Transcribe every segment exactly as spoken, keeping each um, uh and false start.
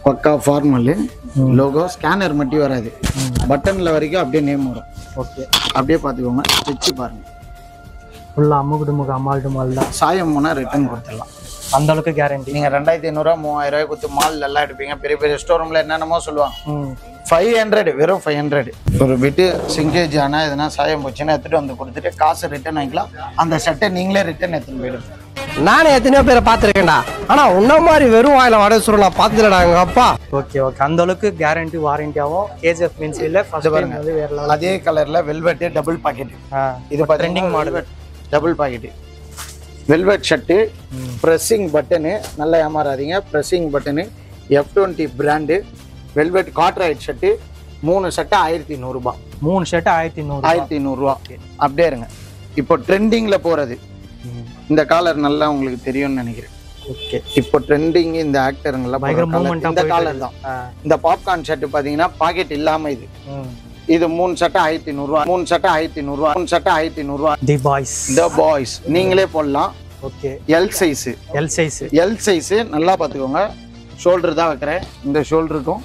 பக்கா formal logo scanner மட்டும் வராது பட்டன்ல வரைக்கும் அப்படியே நேம் வரும் ஓகே அப்படியே பார்த்துக்கோங்க வச்சு பாருங்க ஃபுல்லாக அம்முகுடு முக அம்மாள் டுமால் தான் சாயம் போனால் ரிட்டர்ன் கொடுத்துடலாம் அந்த அளவுக்கு கேரண்டி நீங்கள் ரெண்டாயிரத்தி ஐநூறுரூவா மூவாயிரம் ரூபாய் கொடுத்து மால் எல்லாம் எடுப்பீங்க பெரிய பெரிய ஸ்டோர் ரூமில் என்னென்னமோ சொல்லுவாங்க ஃபைவ் ஹண்ட்ரட் வெறும் ஃபைவ் ஹண்ட்ரட் ஒரு பிட்டு சிங்கேஜ் ஆனால் எதனா சாயம் போச்சுன்னா எடுத்துகிட்டு வந்து கொடுத்துட்டு காசு ரிட்டர்ன் வாங்கிக்கலாம் அந்த ஷர்ட்டை நீங்களே ரிட்டர்ன் எடுத்துன்னு போயிடுங்க நானே எத்தனையோ பேரை பார்த்துருக்கேன்டா ஆனா உன்ன மாதிரி வெறும் வாயில வடை சுருள் நான் பார்த்துடா எங்க அப்பா ஓகே ஓகே அந்த அளவுக்கு கேரண்டி வாரண்டியாவும் கேஜிஎஃப் மீன்ஸ்ல ஃபர்ஸ்ட் பாருங்க வந்து வேற லெவல் அதே கலர்ல வெல்வெட் டபுள் பாக்கெட் இது trending model double pocket velvet shirt pressing button நல்லா ஏமாறாதீங்க pressing button F twenty brand velvet corduroy shirt மூணு ஷர்ட்டு ஆயிரத்தி நூறுரூபா மூணு ஷர்ட்டு ஆயிரத்தி நூறு ஆயிரத்தி நூறுரூவா அப்படியே இருங்க இப்போ ட்ரெண்டிங்கில் போகிறது இந்த காலர் நல்லா உங்களுக்கு தெரியும்னு நினைக்கிறேன் ஓகே இப்போ ட்ரெண்டிங் இந்த ஆக்டருங்கெல்லாம் இந்த காலர் தான் இந்த பாப்கார்ன் ஷர்ட் பார்த்தீங்கன்னா பாக்கெட் இல்லாமல் இது இது மூணு சட்டை ஆயிரத்தி நூறுரூவா மூணு சட்டை ஆயிரத்தி நூறுரூவா மூணு சட்டை ஆயிரத்தி நூறுரூவா தி பாய்ஸ் த பாய்ஸ் நீங்களே போடலாம் okay L size L size L size நல்லா பார்த்துக்கோங்க ஷோல்டர் தான் வைக்கிறேன் இந்த ஷோல்டருக்கும்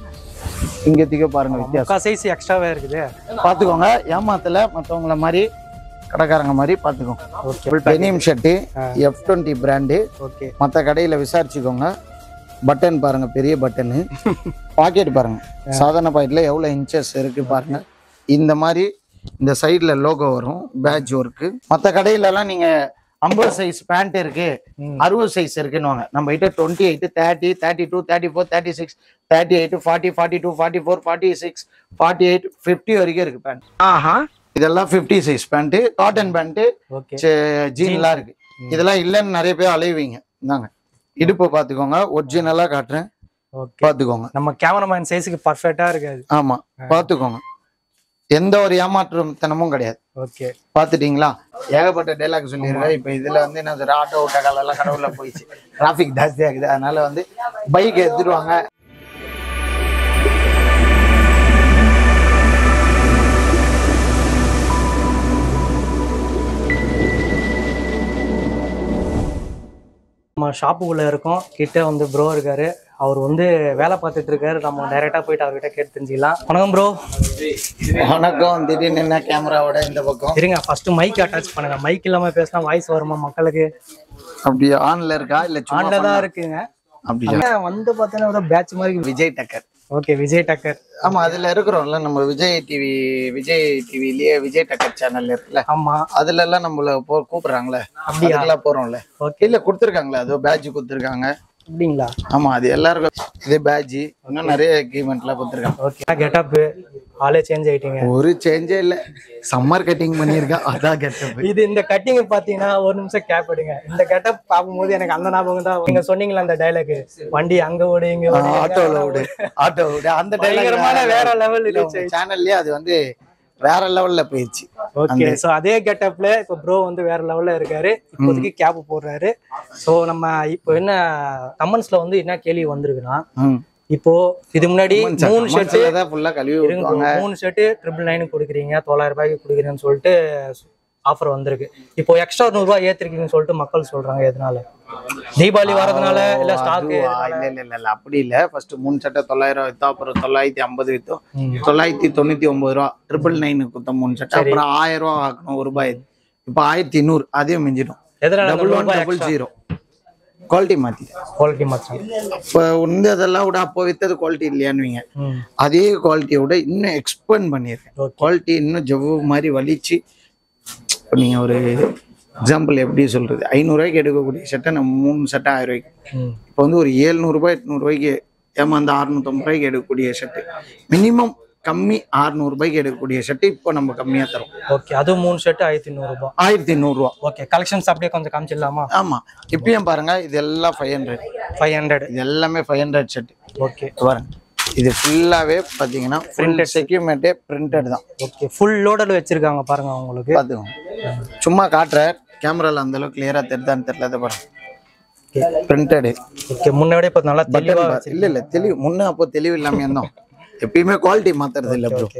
இங்கே திக்க பாருங்க வித்தியாசம் சைஸ் எக்ஸ்ட்ராவே இருக்குது பார்த்துக்கோங்க ஏமாத்தல மற்றவங்கள மாதிரி கடைக்காரங்க மாதிரி பார்த்துக்கோங்க okay denim shirt F twenty brand okay மற்ற கடையில் விசாரிச்சுக்கோங்க பட்டன் பாருங்க பெரிய பட்டனு பாக்கெட் பாருங்க சாதாரண பாக்கெட்ல எவ்வளோ இன்ச்சஸ் இருக்கு பாருங்க இந்த மாதிரி இந்த சைடில் லோகோ வரும் பேட்ச் ஒர்க்கு மற்ற கடையிலலாம் நீங்க ஐம்பது சைஸ் பேண்ட் இருக்கு அறுபது சைஸ் இருக்குன்னு நம்ம கிட்ட twenty eight thirty thirty two thirty four thirty six thirty eight forty forty two forty four forty six forty eight fifty வரைக்கும் இருக்கு பேண்ட் ஆஹா இதெல்லாம் fifty size pant cotton pant ஜீன்லாம் இருக்கு இதெல்லாம் இல்லைன்னு நிறைய பேர் அலைவீங்க இந்தாங்க இடுப்பை பார்த்துக்கோங்க ஒரிஜினலாக காட்டுறேன் பார்த்துக்கோங்க நம்ம கேமராமேன் சைஸுக்கு பர்ஃபெக்டா இருக்காது ஆமா பார்த்துக்கோங்க எந்த ஒரு ஏமாற்றம் தனமும் கிடையாது ஓகே பார்த்துட்டீங்களா ஏகப்பட்ட டைலாக் சொல்லியிருக்கேன் இப்போ இதுல வந்து என்ன சொல்ற ஆட்டோ ஓட்ட எல்லாம் கடவுள போயிடுச்சு டிராஃபிக் ஜாஸ்தியா இருக்குது அதனால வந்து பைக் எடுத்துருவாங்க நம்ம ஷாப்புக்குள்ள இருக்கோம் கிட்ட வந்து ப்ரோ இருக்காரு அவர் வந்து வேலை பார்த்துட்டு இருக்காரு நம்ம டைரக்டா போயிட்டு அவர்கிட்ட கேட்டு தெரிஞ்சுக்கலாம் வணக்கம் ப்ரோ வணக்கம் திடீர்னு என்ன கேமராவோட இந்த பக்கம் இருங்க ஃபர்ஸ்ட் மைக் அட்டாச் பண்ணுங்க மைக் இல்லாம பேசினா வாய்ஸ் வருமா மக்களுக்கு அப்படியே ஆன்ல இருக்கா இல்ல ஆன்ல தான் இருக்குங்க அப்படியே வந்து பார்த்தீங்கன்னா பேட்ச் மாதிரி விஜய் டக்கர் ஓகே விஜய் டக்கர் ஆமா அதுல இருக்கிறோம்ல நம்ம விஜய் டிவி விஜய் டிவிலயே விஜய் டக்கர் சேனல் இருக்குல்ல ஆமா அதுல எல்லாம் நம்மள போ கூப்பிடுறாங்களே அப்படியெல்லாம் போறோம்ல ஓகே இல்ல கொடுத்துருக்காங்களே அதோ பேட்ச் கொடுத்துருக்காங்க அப்படிங்களா ஆமா அது எல்லாருக்கும் இதே பேட்ச் இன்னும் நிறைய எக்யூப்மெண்ட்லாம் கொடுத்துருக்காங்க ஓகே கெட்டப் ஆளே சேஞ்ச் ஆயிட்டீங்க ஒரு சேஞ்சே இல்ல சம்மர் கட்டிங் பண்ணியிருக்கேன் அதான் கெட்டப் இது இந்த கட்டிங் பாத்தீங்கன்னா ஒரு நிமிஷம் கேப் எடுங்க இந்த கெட்டப் பார்க்கும்போது எனக்கு அந்த ஞாபகம் தான் நீங்க சொன்னீங்களா அந்த டைலாக் வண்டி அங்க ஓடு இங்க ஆட்டோல ஓடு ஆட்டோ ஓடு அந்த டைலாக் வேற லெவல் இருந்துச்சு சேனல்லயே அது வந்து வேற லெவல்ல போயிடுச்சு ஓகே சோ அதே கெட்டப்ல இப்போ ப்ரோ வந்து வேற லெவல்ல இருக்காரு இப்போதைக்கு கேப் போடுறாரு சோ நம்ம இப்போ என்ன கமெண்ட்ஸ்ல வந்து என்ன கேள்வி வந்திருக்குன்னா இப்போ இது முன்னாடி மூணு ஷர்ட் ஃபுல்லா கழுவி மூணு ஷர்ட் ட்ரிபிள் நைன் கொடுக்குறீங்க தொள்ளாயிரம் ரூபாய்க்கு கொடுக்குறீங்கன்னு சொல்லிட்டு ஆஃபர் வந்திருக்கு இப்போ எக்ஸ்ட்ரா நூறு ரூபாய் ஏத்திருக்கீங்கன்னு சொல்லிட்டு மக்கள் சொல்றாங்க எதனால தீபாவளி வரதுனால இல்ல ஸ்டாக் இல்ல இல்ல இல்ல அப்படி இல்ல ஃபர்ஸ்ட் மூணு சட்டை தொள்ளாயிரம் வித்தோம் அப்புறம் தொள்ளாயிரத்தி ஐம்பது வித்தோம் தொள்ளாயிரத்தி தொண்ணூத்தி ஒன்பது ரூபா ட்ரிபிள் நைனு கொடுத்தோம் மூணு சட்டை அப்புறம் ஆயிரம் ரூபா ஆக்கணும் ஒரு ரூபாய் இப்ப ஆயிரத்தி நூறு அதையும் மிஞ்சிடும் டபுள் ஜீரோ குவாலிட்டி மாத்தி குவாலிட்டி மாத்தி இப்போ வந்து அதெல்லாம் விட அப்போ வித்தது குவாலிட்டி இல்லையான்னு அதே குவாலிட்டியோட இன்னும் எக்ஸ்பெண்ட் பண்ணிருக்கேன் குவாலிட்டி இன்னும் ஜவ்வு மாதிரி வலிச்சு இப்போ நீங்க ஒரு எக்ஸாம்பிள் எப்படி சொல்றது ஐநூறு ரூபாய்க்கு எடுக்கக்கூடிய சட்டை நம்ம மூணு சட்டை ஆயிரம் ரூபாய்க்கு இப்போ வந்து ஒரு ஏழ்நூறு ரூபாய் எட்நூறு ரூபாய்க்கு ஏமாந்த அறுநூத்தம்பது ரூபாய்க்கு எடுக்கக்கூடிய ஷர்ட்டு மினிமம் கம்மி அறுநூறு ரூபாய்க்கு எடுக்கக்கூடிய ஷர்ட் இப்போ நம்ம கம்மியா தரோம் ஓகே அது மூணு ஷர்ட் ஆயிரத்தி நூறு ரூபாய் ஆயிரத்தி நூறு ரூபா ஓகே கலெக்ஷன்ஸ் அப்படியே கொஞ்சம் காமிச்சிடலாமா ஆமா இப்பயும் பாருங்க இது எல்லாம் ஃபைவ் ஹண்ட்ரட் ஃபைவ் ஹண்ட்ரட் இது எல்லாமே ஃபைவ் ஹண்ட்ரட் ஷர்ட் ஓகே பாருங்க இது ஃபுல்லாவே பாத்தீங்கன்னா பிரிண்டட் செக்யூமெண்டே பிரிண்டட் தான் ஓகே ஃபுல் லோடட் வச்சிருக்காங்க பாருங்க உங்களுக்கு பாத்துக்கோங்க சும்மா காட்டுற கேமரால அந்த அளவுக்கு கிளியரா தெரிதான்னு தெரியல பாருங்க பிரிண்டட் ஓகே முன்னாடியே இப்ப நல்லா தெளிவா இல்ல இல்ல தெளிவு முன்ன அப்போ தெளிவு இல்லாம இருந்தோம் எப்பயுமே குவாலிட்டி மாத்துறது இல்ல ப்ரோ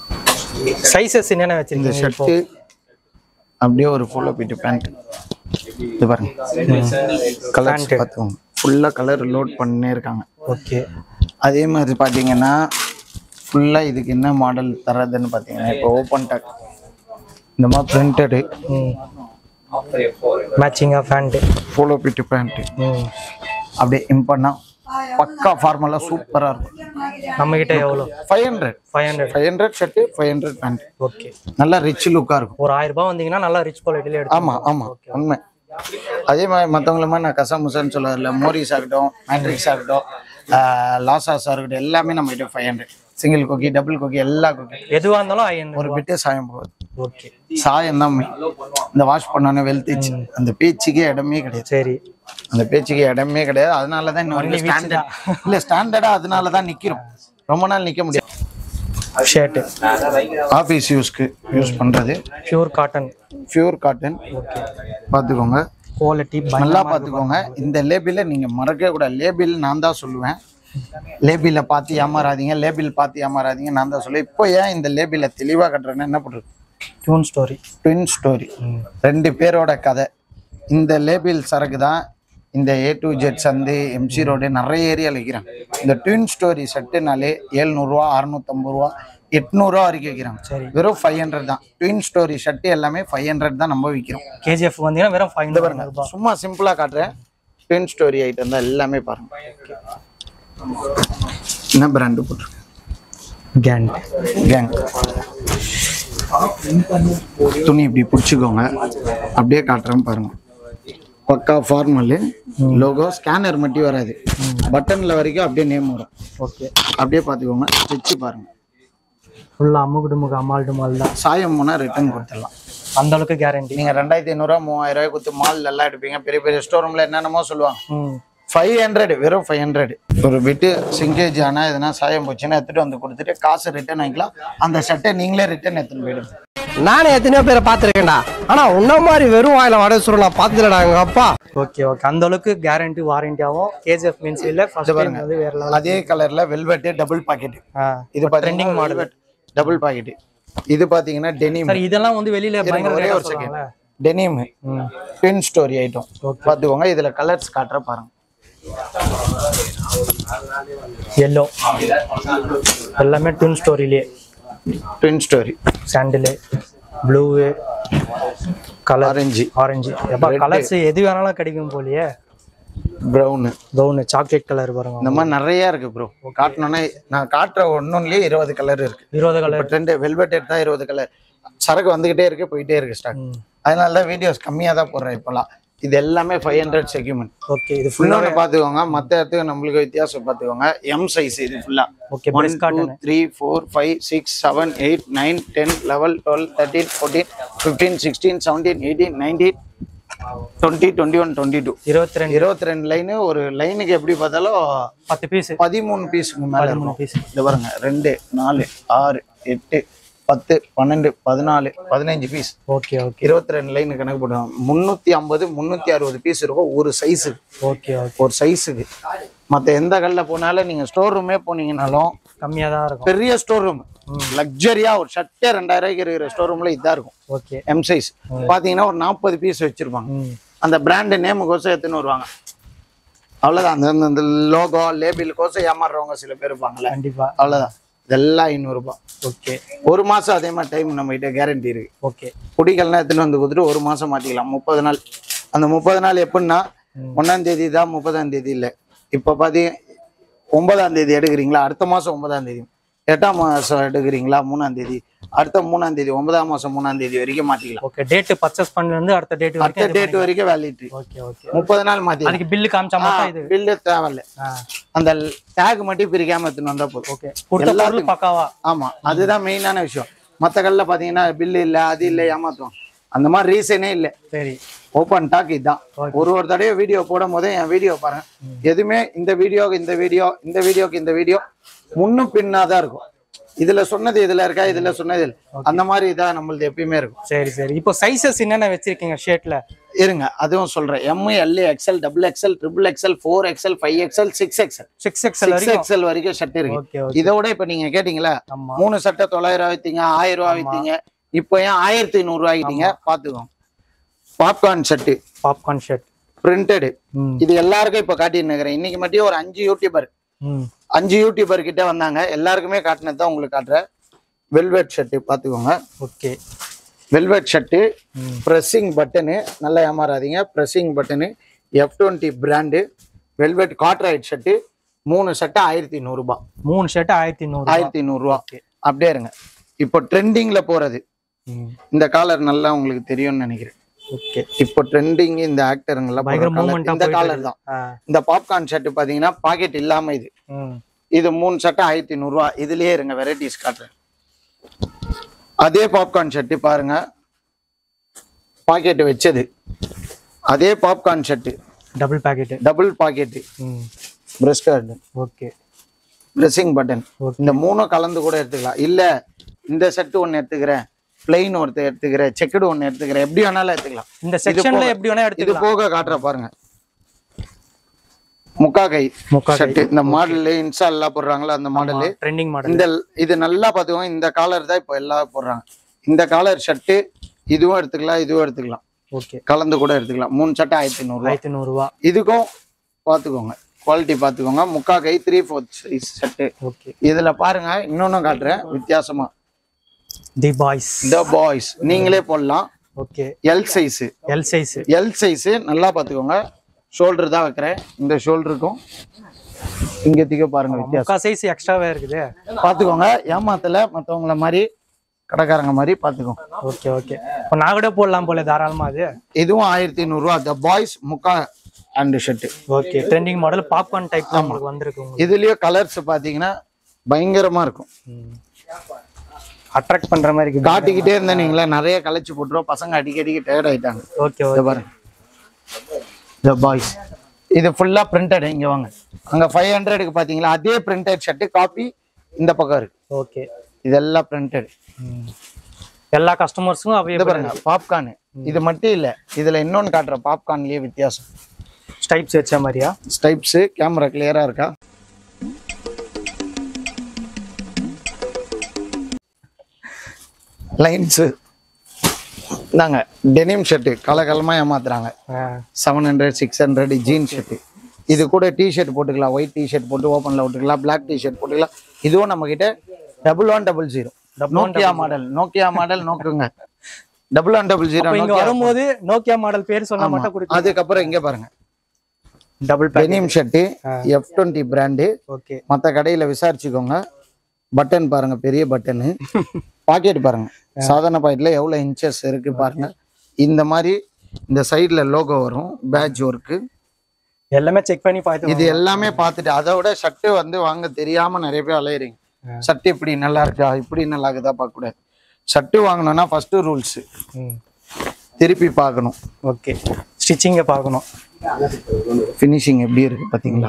சைஸஸ் என்னென்ன வச்சிருக்கீங்க ஷர்ட் அப்படியே ஒரு ஃபுல்லோ பிட் பேண்ட் இது பாருங்க கலர்ஸ் பார்த்துக்கோங்க ஃபுல்லாக கலர் லோட் பண்ணே இருக்காங்க. ஓகே அதே மாதிரி பார்த்தீங்கன்னா ஃபுல்லாக இதுக்கு என்ன மாடல் தரதுன்னு பார்த்தீங்கன்னா இப்போ ஓப்பன் டாக் இந்த மாதிரி பிரிண்டடு மேட்சிங்காக பேண்ட் போலோ பிட்டு பேண்ட்டு அப்படியே இம்பண்ணா பக்கா ஃபார்மலாக சூப்பராக இருக்கும். நம்மகிட்ட எவ்வளோ? Five hundred five hundred five hundred shirt five hundred pant. Okay நல்லா ரிச் லுக்காக இருக்கும். ஒரு ஆயிரம் ரூபாய் வந்தீங்கன்னா நல்லா ரிச் குவாலிட்டியில் எடுத்து. ஆமாம் ஆமாம் உண்மை. அதே மாதிரி மற்றவங்கள மாதிரி நான் கசாமுசான்னு சொல்ல வரல. மோரிஸ் ஆகட்டும், மேட்ரிக்ஸ் ஆகட்டும், லாசாஸ் ஆகட்டும், எல்லாமே நம்ம கிட்ட ஃபைவ் ஹண்ட்ரட். சிங்கிள் கொக்கி, டபுள் கொக்கி, எல்லா கொக்கி எதுவாக இருந்தாலும் ஐநூறு. ஒரு பிட்டே சாயம் போகுது. ஓகே சாயம் தான் இந்த வாஷ் பண்ணோன்னே வெளுத்துச்சு. அந்த பேச்சுக்கே இடமே கிடையாது. சரி அந்த பேச்சுக்கு இடமே கிடையாது. அதனால தான் இன்னொரு ஸ்டாண்டர்ட் இல்லை ஸ்டாண்டர்டாக அதனால தான் நிற்கிறோம். ரொம்ப நாள் நிற்க முடியாது. ஷர்ட்டு ஆஃபீஸ் யூஸ்க்கு யூஸ் பண்ணுறது பியூர் காட்டன். பியூர் காட்டன் பார்த்துக்கோங்க. குவாலிட்டி நல்லா பார்த்துக்கோங்க. இந்த லேபிளை நீங்கள் மறக்கவே கூடாது. லேபிள் நான் தான் சொல்லுவேன். லேபிளை பார்த்து ஏமாறாதீங்க, லேபிள் பார்த்து ஏமாறாதீங்க நான் தான் சொல்லுவேன். இப்போ ஏன் இந்த லேபிளை தெளிவாக கட்டுறேன்னா என்ன பண்ணுறது? Twin story. ட்வின் ஸ்டோரி ரெண்டு பேரோட கதை. இந்த லேபிள் சரக்கு தான் இந்த ஏ டு ஜெட் சந்து எம்சி ரோடு நிறைய ஏரியாவில் விற்கிறாங்க. இந்த ட்வின் ஸ்டோரி செட்டுனாலே ஏழ்நூறுவா, அறுநூத்தம்பது ரூபா, எட்நூறுவா வரைக்கும் விற்கிறாங்க. சரி வெறும் ஃபைவ் ஹண்ட்ரட் தான். ட்வின் ஸ்டோரி ஷர்ட்டு எல்லாமே ஃபைவ் ஹண்ட்ரட் தான் நம்ம விற்கிறோம். கேஜிஎஃப் வந்தீங்கன்னா வெறும் ஃபைவ் ஹண்ட்ரட். சும்மா சிம்பிளாக காட்டுறேன். ட்வின் ஸ்டோரி ஐட்டம் தான் எல்லாமே பாருங்க. என்ன பிராண்டு போட்டிருக்கேன்? Gang gang. துணி இப்படி பிடிச்சிக்கோங்க. அப்படியே காட்டுறேன் பாருங்க. பக்கா ஃபார்மலு லோகோ. ஸ்கேனர் மட்டும் வராது, பட்டனில் வரைக்கும் அப்படியே நேம் வரும். ஓகே அப்படியே பார்த்துக்கோங்க. ஸ்டிச்சு பாருங்க. ஃபுல்லாக அம்முக்கு டுமுக்கு அம்மாள் டுமால் தான். சாயம் போனால் ரிட்டர்ன் கொடுத்துடலாம். அந்த அளவுக்கு கேரண்டி. நீங்கள் ரெண்டாயிரத்தி ஐநூறுரூவா மூவாயிரம் ரூபாய் கொடுத்து மால் எல்லாம் எடுப்பீங்க. பெரிய பெரிய ஸ்டோர் ரூமில் என்னென்னமோ சொல்லுவாங்க. ஃபைவ் ஹண்ட்ரட் வெறும் ஃபைவ் ஹண்ட்ரட். ஒரு விட்டு சிங்கேஜ் ஆனால் எதுனா சாயம் போச்சுன்னா எடுத்துகிட்டு வந்து கொடுத்துட்டு காசு ரிட்டர்ன் வாங்கிக்கலாம். அந்த ஷர்ட்டை நீங்களே ரிட்டர்ன் எடுத்துன்னு போயிடுங்க. நானே எத்தனையோ பேரை பார்த்துருக்கேன்டா, ஆனா உன்ன மாதிரி வெறும் வாயில வடை சுருள் நான் பார்த்ததுலடா எங்க அப்பா. ஓகே ஓகே அந்த அளவுக்கு கேரண்டி வாரண்டியாவும் கேஜிஎஃப் மீன்ஸ் இல்ல. ஃபர்ஸ்ட் டைம் வந்து வேற லெவல். அதே கலர்ல வெல்வெட் டபுள் பாக்கெட். இது ட்ரெண்டிங் மாடல் டபுள் பாக்கெட். இது பாத்தீங்கன்னா டெனிம். சார் இதெல்லாம் வந்து வெளியில பயங்கர ஒரே ஒரு second. Denim twin story item பாத்துக்கோங்க. இதுல கலர்ஸ் காட்டுற பாருங்க. yellow எல்லாமே ட்வின் ஸ்டோரியிலே. Twin story sandal, blue, colour orange. Orange எப்பா கலர்ஸ் எது வேணாலும் கிடைக்கும் போலியே. ப்ரௌனு, ப்ரௌனு, சாக்லேட் கலர் பாருங்க. இந்த மாதிரி நிறைய இருக்கு ப்ரோ. காட்டணும்னா நான் காட்டுற ஒன்னொன்னுலயே இருபது கலர் இருக்கு. இருபது கலர் ட்ரெண்ட் வெல்வெட் எடுத்தா இருபது கலர். சரக்கு வந்துகிட்டே இருக்கு, போயிட்டே இருக்கு ஸ்டாக். அதனால தான் வீடியோஸ் கம்மியாக தான் போடுறேன் இப்போலாம். இது எல்லாமே ஃபைவ் ஹண்ட்ரட் செக்யூமெண்ட். ஓகே இது ஃபுல்லாக பார்த்துக்கோங்க. மற்ற இடத்துக்கு நம்மளுக்கு வித்தியாசம் பார்த்துக்கோங்க. எம் சைஸ் இது ஃபுல்லா. Okay one two three four five six seven eight nine ten eleven twelve thirteen fourteen fifteen sixteen seventeen eighteen nineteen twenty twenty one twenty two இருபத்தி ரெண்டு இருபத்தி ரெண்டு லைனு. ஒரு லைனுக்கு எப்படி பார்த்தாலும் பத்து பீஸ் பதிமூணு பீஸுக்கு மேலே பீஸ். இது பாருங்க, ரெண்டு நாலு ஆறு எட்டு பத்து பன்னெண்டு பதினாலு பதினஞ்சு பீஸ். ஓகே ஓகே இருபத்தி ரெண்டு லைன் கணக்கு போடுவோம். முந்நூற்றி ஐம்பது முந்நூற்றி அறுபது பீஸ் இருக்கும் ஒரு சைஸுக்கு. ஓகே ஒரு சைஸுக்கு. மற்ற எந்த கல்ல போனாலும் நீங்கள் ஸ்டோர் ரூமே போனீங்கன்னாலும் கம்மியாக தான் இருக்கும். பெரிய ஸ்டோர் ரூம் லக்ஸரியா ஒரு ஷர்ட்டே ரெண்டாயிரம் ரூபாய்க்கு இருக்கிற ஸ்டோர் ரூம்ல இதாக இருக்கும். ஓகே எம் சைஸ் பார்த்தீங்கன்னா ஒரு நாற்பது பீஸ் வச்சிருப்பாங்க. அந்த பிராண்டு நேமுக்கோசம் எடுத்துன்னு வருவாங்க. அவ்வளோதான். அந்த அந்த லோகோ லேபிளுக்கோசம் ஏமாறுறவங்க சில பேர் இருப்பாங்களே. கண்டிப்பா. அவ்வளோதான். இதெல்லாம் ஐநூறுரூபா. ஓகே ஒரு மாதம் அதே மாதிரி டைம் நம்ம கிட்ட கேரண்டி இருக்கு. ஓகே குடிகள்லாம் எடுத்துன்னு வந்து கொடுத்துட்டு ஒரு மாதம் மாற்றிக்கலாம். முப்பது நாள். அந்த முப்பது நாள் எப்படின்னா ஒன்றாம் தேதி தான், முப்பதாம் தேதி இல்லை. இப்போ பார்த்தீங்க ஒன்பதாம் தேதி எடுக்கிறீங்களா, அடுத்த மாதம் ஒன்பதாம் தேதி. எட்டாம் மாதம் எடுக்கிறீங்களா, மூணாம் தேதி, அடுத்த மூணாம் தேதி, ஒன்பதாம் மாதம் மூணாம் தேதி வரைக்கும் மாற்றிக்கலாம். ஓகே டேட் பர்ச்சேஸ் பண்ணலேருந்து அடுத்த டேட் அடுத்த டேட் வரைக்கும் வேலிடிட்டி. ஓகே ஓகே முப்பது நாள் மாற்றி. அதுக்கு பில்லு காமிச்சா மட்டும் இது பில்லு தேவையில்லை. அந்த டேக் மட்டும் பிரிக்காம எடுத்துன்னு வந்தா போதும். ஓகே எல்லாரும் பக்காவா. ஆமா, அதுதான் மெயினான விஷயம். மற்ற கல்ல பாத்தீங்கன்னா பில்லு இல்லை, அது இல்லை, ஏமாத்துவோம். அந்த மாதிரி ரீசனே இல்லை. சரி ஓப்பன் டாக் இதுதான். ஒரு ஒரு தடவை வீடியோ போடும் போதே என் வீடியோ பாருங்க. எதுவுமே இந்த வீடியோக்கு இந்த வீடியோ இந்த வீடியோக்கு இந்த வீடியோ முன்னும் பின்னாதான் இருக்கும். இதுல சொன்னது இதுல இருக்கா, இதுல சொன்னது அந்த மாதிரி இதான் நம்மளது எப்பயுமே இருக்கும். சரி சரி இப்போ சைஸஸ் என்னென்ன வச்சிருக்கீங்க ஷர்ட்ல? இருங்க அதுவும் சொல்றேன். M, L, XL, double XL, triple XL, four XL, five XL, six XL, six XL XL வரைக்கும் ஷர்ட் இருக்கு. இதோட இப்ப நீங்க கேட்டீங்களா மூணு சட்டை தொள்ளாயிரம் ரூபாய் வித்தீங்க, ஆயிரம் ரூபாய் வித்தீங்க, இப்போ ஏன் ஆயிரத்தி ஐநூறு ரூபாய் ஆகிட்டீங்க பாத்துக்கோங்க. Popcorn shirt popcorn shirt printed இது எல்லாருக்கும் இப்ப காட்டிட்டு இருக்கிறேன் இன்னைக்கு மட்டும் ஒரு அஞ்சு யூடியூபர் அஞ்சு யூடியூபர் கிட்ட வந்தாங்க எல்லாருக்குமே காட்டினது தான் உங்களுக்கு காட்டுறேன் வெல்வெட் ஷர்ட் பாத்துக்கோங்க okay velvet shirt pressing button நல்லா ஏமாறாதீங்க pressing button F twenty brand velvet corduroy shirt மூணு ஷர்ட் ஆயிரத்தி நூறு ரூபாய் மூணு ஷர்ட் ஆயிரத்தி நூறு ஆயிரத்தி நூறு ரூபாய் அப்படியே இருங்க இப்போ ட்ரெண்டிங்ல போறது இந்த காலர் நல்லா உங்களுக்கு தெரியும்னு நினைக்கிறேன் ஓகே இப்போ ட்ரெண்டிங் இந்த ஆக்டருங்கெல்லாம் இந்த காலர் தான் இந்த பாப்கார்ன் ஷர்ட் பாத்தீங்கன்னா பாக்கெட் இல்லாம இது இது மூணு ஷர்ட் ஆயிரத்தி நூறு ரூபாய் இதுலயே இருங்க வெரைட்டிஸ் காட்டுறேன் அதே பாப்கார்ன் ஷர்ட் பாருங்க பாக்கெட் வச்சது அதே popcorn shirt double pocket double pocket பிரஷ் கார்டு ஓகே பிரஷிங் பட்டன் இந்த மூணும் கலந்து கூட எடுத்துக்கலாம் இல்ல இந்த ஷர்ட் ஒன்னு எடுத்துக்கிறேன் பிளைன் ஒருத்தர் எடுத்துக்கிறேன் செக்குடு ஒன்னு எடுத்துக்கிறேன் எப்படி வேணாலும் எடுத்துக்கலாம் இந்த செக்ஷன்ல எப்படி வேணா எடுத்துக்கலாம் இது போக காட்டுற பாருங்க முக்கா கை ஷர்ட் இந்த மாடல் இன்ஸ்டா எல்லாம் போடுறாங்களா அந்த மாடல் ட்ரெண்டிங் மாடல் இந்த இது நல்லா பாத்துக்கோங்க இந்த காலர் தான் இப்போ எல்லாம் போடுறாங்க இந்த காலர் ஷர்ட் இதுவும் எடுத்துக்கலாம் இதுவும் எடுத்துக்கலாம் ஓகே கலந்து கூட எடுத்துக்கலாம் மூணு ஷர்ட் ஆயிரத்தி நூறு ஆயிரத்தி நூறு ரூபாய் இதுக்கும் பாத்துக்கோங்க குவாலிட்டி பாத்துக்கோங்க முக்கா கை three fourth size shirt okay இதுல பாருங்க இன்னொன்னும் காட்டுறேன் வித்தியாசமா தி பாய்ஸ் த பாய்ஸ் நீங்களே போடலாம் okay L size L size L size நல்லா பாத்துக்கோங்க ஷோல்டர் தான் வைக்கிறேன் இந்த ஷோல்டருக்கும் இங்க திக்க பாருங்க வித்தியாசம் சைஸ் எக்ஸ்ட்ராவே இருக்குது பாத்துக்கோங்க ஏமாத்தல மத்தவங்கள மாதிரி கடைக்காரங்க மாதிரி பாத்துக்கோங்க ஓகே ஓகே இப்போ நான் கூட போடலாம் போல தாராளமா அது இதுவும் ஆயிரத்தி நூறு ரூபா த பாய்ஸ் முக்கா and shirt okay trending model popcorn type உங்களுக்கு வந்திருக்கு இதுலயே கலர்ஸ் பாத்தீங்கன்னா பயங்கரமா இருக்கும் அட்ராக்ட் பண்ற மாதிரி காட்டிக்கிட்டே இருந்தா நீங்களே நிறைய கலைச்சு போட்டுருவோம் பசங்க அடிக்கடிக்கு டயர்ட் ஆயிட்டாங்க ஓகே ஓகே பாருங்க த பாய்ஸ் இது ஃபுல்லா பிரிண்டட் இங்க வாங்க அங்க ஃபைவ் ஹண்ட்ரடுக்கு பாத்தீங்களா அதே பிரிண்டட் ஷர்ட் காப்பி இந்த பக்கம் இருக்கு ஓகே இதெல்லாம் பிரிண்டட் எல்லா கஸ்டமர்ஸுக்கும் அப்படியே பாருங்க பாப்கார்ன் இது மட்டும் இல்ல இதுல இன்னொன்னு காட்டுற பாப்கார்ன்லயே வித்தியாசம் ஸ்டைப்ஸ் வச்ச மாதிரியா ஸ்டைப்ஸ் கேமரா கிளியரா இருக்கா லைன்ஸ் நாங்க டெனிம் ஷர்ட் கலகலமா ஏமாத்துறாங்க seven hundred six hundred jean shirt இது கூட டி ஷர்ட் போட்டுக்கலாம் ஒயிட் டி ஷர்ட் போட்டு ஓப்பன்ல விட்டுக்கலாம் பிளாக் டி ஷர்ட் போட்டுக்கலாம் இதுவும் நம்ம கிட்ட double one double zero Nokia model Nokia model நோக்குங்க டபுள் ஒன் டபுள் ஜீரோ இங்க வரும்போது நோக்கியா மாடல் பேர் சொன்னா மட்டும் கொடுங்க அதுக்கப்புறம் இங்க பாருங்க double denim shirt F twenty brand okay மற்ற கடையில விசாரிச்சுக்கோங்க பட்டன் பாருங்க பெரிய பட்டனு பாக்கெட் பாருங்க சாதாரண பாக்கெட்ல எவ்வளவு இன்ச்சஸ் இருக்கு பாருங்க இந்த மாதிரி இந்த சைடுல லோகோ வரும் பேட்ச் ஒர்க்கு எல்லாமே செக் பண்ணி பார்த்து இது எல்லாமே பார்த்துட்டு அதோட ஷர்ட் வந்து வாங்க தெரியாம நிறைய பேர் அலையறீங்க ஷர்ட் இப்படி நல்லா இருக்கா இப்படி நல்லா இருக்குதா பார்க்க கூடாது ஷர்ட் வாங்கணும்னா ஃபர்ஸ்ட் ரூல்ஸ் திருப்பி பார்க்கணும் ஓகே ஸ்டிச்சிங்கை பார்க்கணும் ஃபினிஷிங் எப்படி இருக்கு பாத்தீங்களா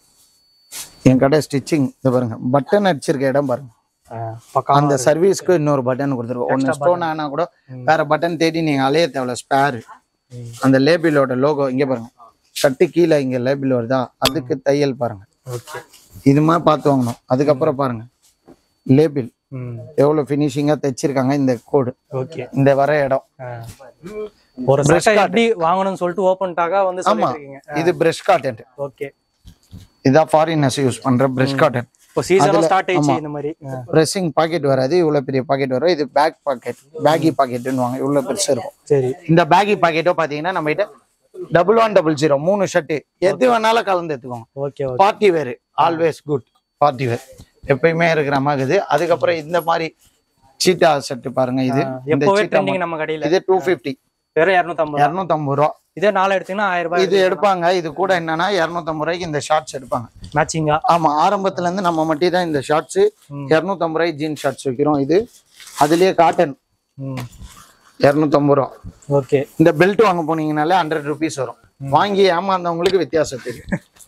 என் கடை ஸ்டிச்சிங் இது பாருங்க பட்டன் அடிச்சிருக்க இடம் பாருங்க அந்த சர்வீஸ்க்கு இன்னொரு பட்டன் கொடுத்துருக்கோம் ஒன்னு ஸ்டோன் ஆனா கூட வேற பட்டன் தேடி நீங்க அலைய தேவையில்ல ஸ்பேர் அந்த லேபிளோட லோகோ இங்க பாருங்க ஷர்ட்டு கீழே இங்க லேபிள் வருதா அதுக்கு தையல் பாருங்க இது மாதிரி பார்த்து வாங்கணும் அதுக்கப்புறம் பாருங்க லேபிள் எவ்வளவு ஃபினிஷிங்கா தைச்சிருக்காங்க இந்த கோடு இந்த வர இடம் ஒரு சட்டை எப்படி வாங்கணும்னு சொல்லிட்டு ஓபன்டாக வந்து சொல்லிருக்கீங்க இது பிரஷ் காட்டன் ஓகே இதான் ஃபாரினர்ஸ் யூஸ் பண்ற பிரஷ் காட்டன் இப்போ சீசன் ஸ்டார்ட் ஆயிச்சு இந்த மாதிரி பிரஷிங் பாக்கெட் வராது இவ்வளவு பெரிய பாக்கெட் வரும் இது பேக் பாக்கெட் பேகி பாக்கெட்னுவாங்க இவ்வளவு பெருசா இருக்கும் சரி இந்த பேகி பாக்கெட்டோ பாத்தீங்கன்னா நம்ம கிட்ட டபுள் ஒன் டபுள் ஜீரோ மூணு ஷர்ட் எது வேணாலும் கலந்து எடுத்துக்கோங்க okay party wear always good party wear எப்பயுமே இருக்கிற மாதிரி அதுக்கப்புறம் இந்த மாதிரி சீட்டா ஷர்ட் பாருங்க இது எப்பவே ட்ரெண்டிங் நம்ம கடையில இது டூ ஃபிஃப்டி வெறும் இருநூத்தி இருநூத்தி ஐம்பது ரூபா இதே நாலு எடுத்தீங்கன்னா ஆயிரம் ரூபாய் இது எடுப்பாங்க இது கூட என்னன்னா இருநூத்தி ஐம்பது ரூபாய்க்கு இந்த ஷார்ட்ஸ் எடுப்பாங்க மேட்சிங்கா ஆமா ஆரம்பத்துல இருந்து நம்ம மட்டும் தான் இந்த ஷார்ட்ஸ் இருநூத்தி ஐம்பது ரூபாய் ஜீன் ஷார்ட்ஸ் வைக்கிறோம் இது அதுலயே காட்டன் இருநூத்தி ஐம்பது ரூபா ஓகே இந்த பெல்ட் வாங்க போனீங்கனாலே ஹண்ட்ரட் ருபீஸ் வரும் வாங்கி ஏமாந்தவங்களுக்கு வித்தியாசம் தெரியும்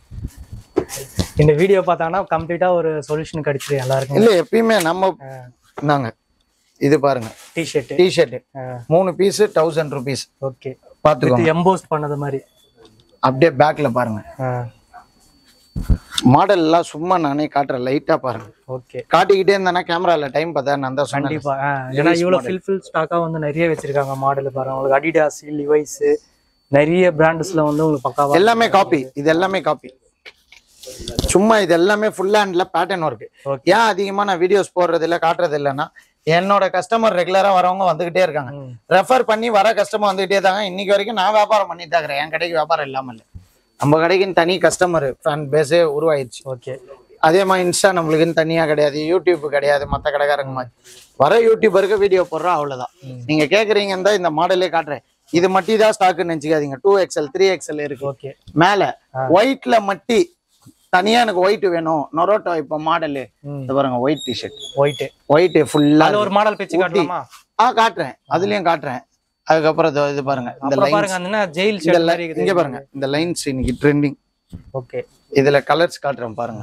இந்த வீடியோ பார்த்தாங்கன்னா கம்ப்ளீட்டா ஒரு சொல்யூஷன் கிடைச்சிரு எல்லாருக்கும் இல்ல எப்பயுமே நம்ம நாங்க இது பாருங்க டி-ஷர்ட் டி-ஷர்ட் மூணு பீஸ் தௌசண்ட் ருபீஸ் ஓகே பாத்துக்கோங்க எம்போஸ் பண்ணது மாதிரி அப்படியே பேக்ல பாருங்க மாடல் எல்லாம் சும்மா நானே காட்டுறேன், லைட்டா பாருங்க. ஓகே, காட்டிக்கிட்டே இருந்தானா கேமரால டைம் பார்த்தா நான் தான் சொன்னேன். கண்டிப்பா. ஏன்னா இவ்வளவு ஃபில் ஃபில் ஸ்டாக்கா வந்து நிறைய வச்சிருக்காங்க மாடல் பாருங்க. உங்களுக்கு அடிடாஸ், லிவைஸ், நிறைய பிராண்ட்ஸ்ல வந்து உங்களுக்கு பக்காவா எல்லாமே காப்பி. இது எல்லாமே காப்பி, சும்மா இது எல்லாமே ஃபுல் ஹேண்ட்ல பேட்டர்ன் ஒர்க். ஏன் அதிகமா நான் வீடியோஸ் போடுறது இல்ல காட்டுறது இல்லைன்னா, என்னோட கஸ்டமர் ரெகுலரா வரவங்க வந்துகிட்டே இருக்காங்க. ரெஃபர் பண்ணி வர கஸ்டமர் வந்துகிட்டே தாங்க. இன்னைக்கு வரைக்கும் நான் வியாபாரம் பண்ணி தாக்குறேன். என் கடைக்கு வியாபாரம் இல்லாம இல்லை. நம்ம கடைக்குன்னு தனி கஸ்டமர் ஃபேன் பேஸே உருவாயிடுச்சு. ஓகே, அதே மாதிரி இன்ஸ்டா நம்மளுக்குன்னு தனியா கிடையாது, யூடியூப் கிடையாது. மற்ற கடைக்காரங்க மாதிரி வர யூடியூபருக்கு வீடியோ போடுறோம், அவ்வளவுதான். நீங்க கேக்குறீங்கன்னா இந்த மாடலே காட்டுறேன். இது மட்டி தான் ஸ்டாக்குன்னு நினைச்சுக்காதீங்க. டூ எக்ஸ்எல் த்ரீ எக்ஸ்எல் இருக்கு. ஓகே, மேல ஒயிட்ல மட்டி தனியா எனக்கு ஒயிட் வேணும். நொரோட்டோ இப்ப மாடலு பாருங்க, ஒயிட் டிஷர்ட், ஒயிட் ஒயிட் ஃபுல்லா ஒரு மாடல் பிச்சு காட்டலாமா? ஆ காட்டுறேன், அதுலயும் காட்டுறேன். அதுக்கப்புறம் இது பாருங்க, இந்த லைன்ஸ் இங்க பாருங்க, இந்த லைன்ஸ் இன்னைக்கு ட்ரெண்டிங். ஓகே, இதுல கலர்ஸ் காட்டுறேன் பாருங்க.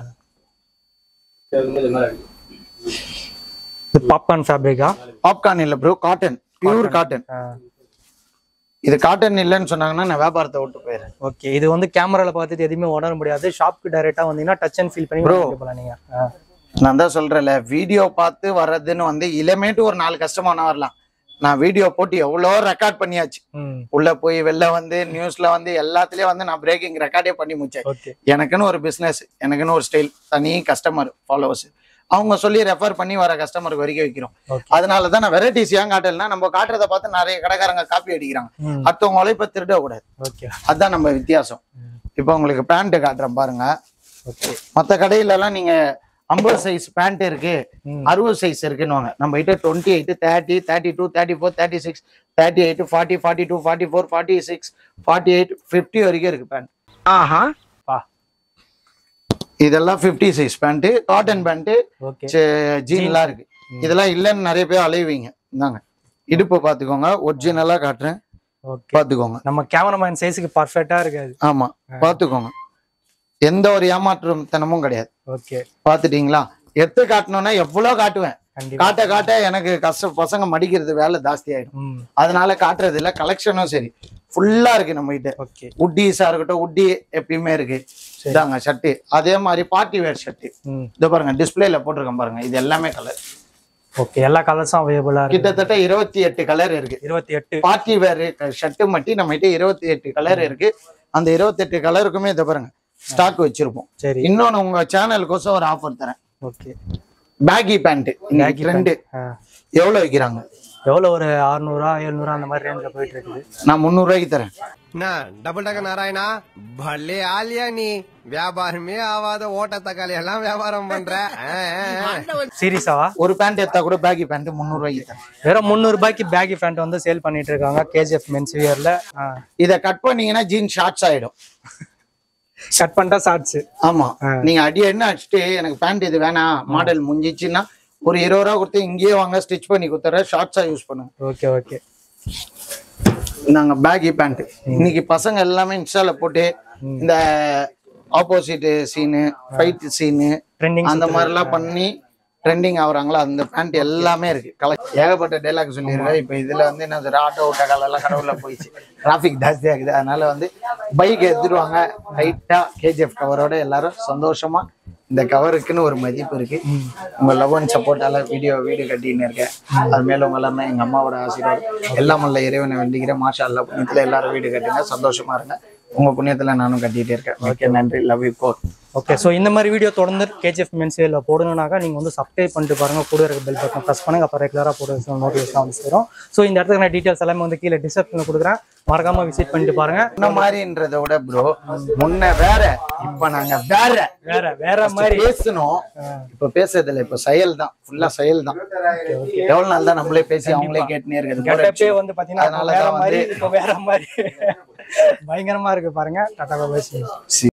பாப்கார்ன் ஃபேப்ரிக்கா? பாப்கார்ன் இல்ல ப்ரோ, காட்டன், பியூர் காட்டன். இது காட்டன் இல்லைன்னு சொன்னாங்கன்னா நான் வியாபாரத்தை விட்டு போயிடுறேன். ஓகே, இது வந்து கேமரால பார்த்துட்டு எதுவுமே உணர முடியாது. ஷாப்க்கு டைரக்டா வந்தீங்கன்னா டச் அண்ட் ஃபீல் பண்ணி போலாம் நீங்க. நான் தான் சொல்றேன்ல, வீடியோ பார்த்து வர்றதுன்னு வந்து இளமேட்டு ஒரு நாலு கஸ்டமர் வரலாம். நான் வீடியோ போட்டு எவ்வளோ ரெக்கார்ட் பண்ணியாச்சு. உள்ள போய் வெளில வந்து நியூஸ்ல வந்து எல்லாத்துலயும் வந்து நான் பிரேக்கிங் ரெக்கார்டே பண்ணி முடிச்சேன். எனக்குன்னு ஒரு பிசினஸ், எனக்குன்னு ஒரு ஸ்டைல், தனி கஸ்டமர் ஃபாலோவர்ஸ் அவங்க சொல்லி ரெஃபர் பண்ணி வர கஸ்டமருக்கு வரைக்கும் வைக்கிறோம். அதனாலதான் நான் வெரைட்டிஸ் ஏன் காட்டலன்னா, நம்ம காட்டுறதை பார்த்து நிறைய கடைக்காரங்க காப்பி அடிக்கிறாங்க. அடுத்தவங்க உழைப்ப திருட கூடாது. அதுதான் நம்ம வித்தியாசம். இப்ப உங்களுக்கு பேண்ட் காட்டுறேன் பாருங்க. மற்ற கடையில எல்லாம் நீங்க ஐம்பது சைஸ் பேண்ட் இருக்கு, அறுபது சைஸ் இருக்குன்னு நம்ம கிட்ட twenty eight thirty thirty two thirty four thirty six thirty eight forty forty two forty four forty six forty eight fifty வரைக்கும் இருக்கு பேண்ட். ஆஹா, இதெல்லாம் fifty size pant, cotton pant, ஜீன்லாம் இருக்கு. இதெல்லாம் இல்லைன்னு நிறைய பேர் அலைவீங்க. இந்தாங்க இடுப்பு பாத்துக்கோங்க, ஒரிஜினலா காட்டுறேன், பாத்துக்கோங்க. நம்ம கேமராமேன் சைஸ்க்கு பர்ஃபெக்ட்டா இருக்காது. ஆமா, பாத்துக்கோங்க, எந்த ஒரு ஏமாற்றம் தனமும் கிடையாது. ஓகே, பாத்துட்டீங்களா? எடுத்து காட்டணும்னா எவ்வளவு காட்டுவேன். காட்ட காட்ட எனக்கு கஷ்ட பசங்க மடிக்கிறது வேலை ஜாஸ்தி ஆயிடும். அதனால காட்டுறது இல்ல. கலெக்ஷனும் சரி ஃபுல்லா இருக்கு நம்ம கிட்ட. உட்டீஸா இருக்கட்டும், உட்டி எப்பயுமே இருக்கு. இதாங்க ஷர்ட், அதே மாதிரி பார்ட்டி வேர் ஷர்ட். இதை பாருங்க, டிஸ்பிளேல போட்டிருக்கேன் பாருங்க. இது எல்லாமே கலர். ஓகே, எல்லா கலர்ஸும் அவைலபிளா இருக்கு. கிட்டத்தட்ட இருபத்தி எட்டு கலர் இருக்கு. இருபத்தி எட்டு பார்ட்டி வேர் ஷர்ட் மட்டும் நம்ம கிட்ட இருபத்தி எட்டு கலர் இருக்கு. அந்த இருபத்தி எட்டு கலருக்குமே இதை பாருங்க ஸ்டாக் வச்சிருப்போம். சரி, இன்னொன்னு உங்க சேனலுக்கோசம் ஒரு ஆஃபர் தரேன். ஓகே, பேகி பேண்ட் ட்ரெண்ட் எவ்வளவு வைக்கிறாங்க? எவ்வளவு, ஒரு அறுநூறு எழுநூறு அந்த மாதிரி ரேஞ்சில போயிட்டு இருக்குது. நான் முந்நூறு ரூபாய்க்கு தரேன். டபுள் டக்க நாராயணா, பல்லே ஆலியா நீ வியாபாரமே ஆவாத ஓட்ட தக்காளி எல்லாம் வியாபாரம் பண்ற. சீரியஸாவா? ஒரு பேண்ட் எடுத்தா கூட பேகி பேண்ட் முந்நூறு ரூபாய்க்கு தரேன். வெறும் முந்நூறு ரூபாய்க்கு பேகி பேண்ட் வந்து சேல் பண்ணிட்டு இருக்காங்க கேஜிஎஃப் மென்ஸ் வியர்ல. இதை கட் பண்ணீங்கன்னா ஜீன் ஷார்ட்ஸ் ஆயிடும். கட் பண்ணிட்டா ஷார்ட்ஸ். ஆமா, நீங்க அடி என்ன அடிச்சுட்டு எனக்கு பேண்ட் இது வேணாம், மாடல் முடிஞ்சிச்சுன்னா ஒரு இருபது ரூபா கொடுத்து இங்கேயே வாங்க, ஸ்டிச் பண்ணி கொடுத்துற, ஷார்ட்ஸா யூஸ் பண்ணுங்க. ஓகே ஓகே, நாங்க பேகி பேண்ட் இன்னைக்கு பசங்க எல்லாமே இன்ஸ்டால போட்டு இந்த ஆப்போசிட் சீனு, ஃபைட் சீனு, அந்த மாதிரி எல்லாம் பண்ணி ட்ரெண்டிங் ஆகுறாங்களா. அந்த பேண்ட் எல்லாமே இருக்கு. கலை ஏகப்பட்ட டைலாக் சொல்லியிருக்கேன். இப்போ இதுல வந்து என்ன சார், ஆட்டோ ஓட்டக்கால எல்லாம் கடவுள போயிடுச்சு, டிராபிக் ஜாஸ்தி ஆகுது. அதனால வந்து பைக் எடுத்துருவாங்க லைட்டா கேஜிஎஃப் கவரோட. எல்லாரும் சந்தோஷமா, இந்த கவருக்குன்னு ஒரு மதிப்பு இருக்கு. உங்க லவ் அண்ட் சப்போர்ட்டால வீடியோ வீடு கட்டின்னு இருக்கேன். அது மேல உங்க எல்லாமே எங்க அம்மாவோட ஆசீர்வாதம் எல்லாம் உள்ள இறைவனை வேண்டிக்கிறேன். மாஷா அல்லாஹ், புண்ணியத்துல எல்லாரும் வீடு கட்டுங்க, சந்தோஷமா இருங்க. உங்க புண்ணியத்துல நானும் கட்டிட்டே இருக்கேன். ஓகே, நன்றி, லவ் யூ கோர். ஓகே, ஸோ இந்த மாதிரி வீடியோ தொடர்ந்து கேஜிஎஃப் மென்ஸ் வியர்ல போடணும்னாக்கா நீங்கள் வந்து சப்ஸ்கிரைப் பண்ணிட்டு பாருங்க, கூட இருக்க பெல் பட்டன் ப்ரெஸ் பண்ணுங்க. அப்போ ரெகுலராக போட நோட்டிஃபிகேஷன் வந்து சேரும். ஸோ இந்த இடத்துக்கு நான் டீட்டெயில்ஸ் எல்லாமே வந்து கீழே டிஸ்கிரிப்ஷனில் கொடுக்குறேன், மறக்காம விசிட் பண்ணிட்டு பாருங்க. இந்த மாதிரின்றத விட ப்ரோ, முன்ன வேற, இப்ப நாங்க வேற வேற வேற மாதிரி பேசணும். இப்ப பேசுறதுல இப்ப செயல் தான், ஃபுல்லா செயல் தான். எவ்வளவு நாள் தான் நம்மளே பேசி அவங்களே கேட்டுனே இருக்குது. வந்து பாத்தீங்கன்னா வேற மாதிரி, இப்ப வேற மாதிரி பயங்கரமா இருக்கு பாருங்க. டாடா பாய்.